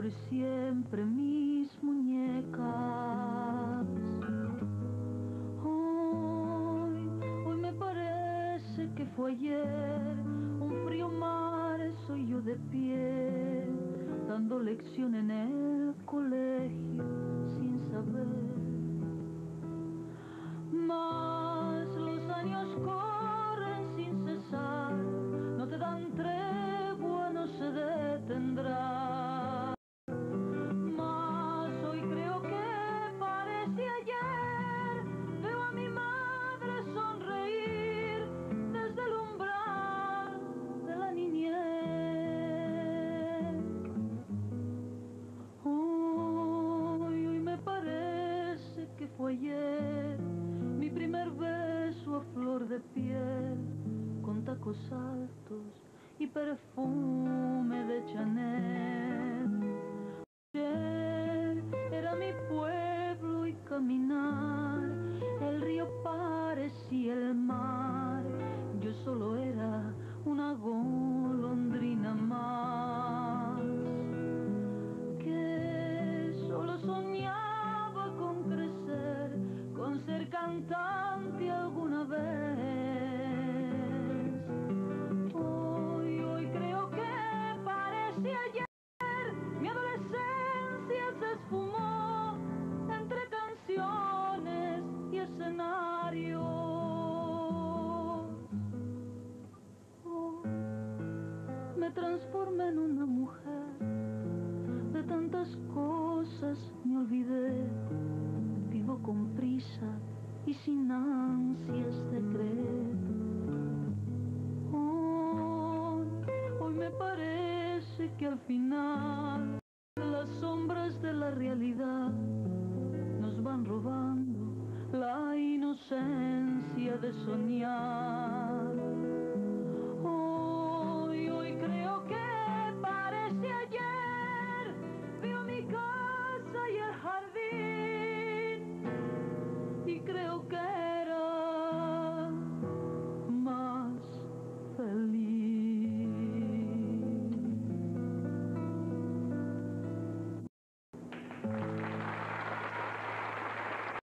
por siempre mis muñecas. Hoy me parece que fue ayer, un frío mar, soy yo de pie, dando lección en el colegio sin saber. Mas los años corren sin cesar, no te dan tregua, no se detendrá. Mas hoy creo que parece ayer, veo a mi madre sonreír desde el umbral de la niñez. Hoy me parece que fue ayer, mi primer beso a flor de piel, con tacos altos y perfume de Chanel. Ayer era mi pueblo y caminar, el río parecía el mar, yo solo era una golondrina más, que solo soñaba con crecer, con ser cantante alguna vez. Hoy creo que parece ayer, mi adolescencia se esfumó entre canciones y escenarios. Me transformé en una mujer, de tantas cosas me olvidé, vivo con prisa y sin ansias de creer. Hoy me parece que al final las sombras de la realidad nos van robando la inocencia de soñar.